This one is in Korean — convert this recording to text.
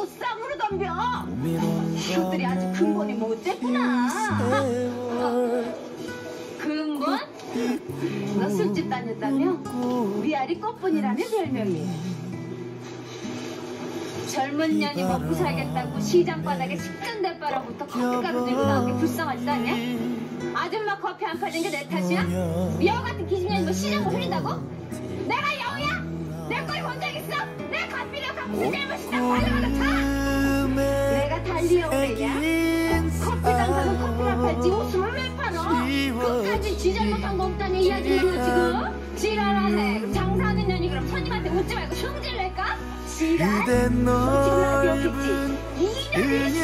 하고 쌍으로 덤벼. 이것들이 아주 근본이 못됐구나. 근본? 너 술집 다녔다며? 위아리 꽃분이라며 별명이. 젊은 년이 먹고 살겠다고 시장 바닥에 식전대바라부터 커피가루 들고 나온 게 불쌍하지도 않냐? 아줌마 커피 안 팔린 게 내 탓이야? 여우 같은 기집년이 뭐 시장을 흐린다고? 내가 여우야? 내 걸 본 적 있어? 내 커피를 갖고 잘못이다 발라가다 차! 내가 달리 여우래냐? 커피 장사는 커피를 팔지 웃음을 왜 팔어? 그까지 지 잘못한 거 없다니 이 아줌마는 지금? 지랄하네. 그럼 장사하는 년이 그럼 손님한테 웃지 말고 흉질 낼까? 지랄? 너 지금 나 기억했지? 2년이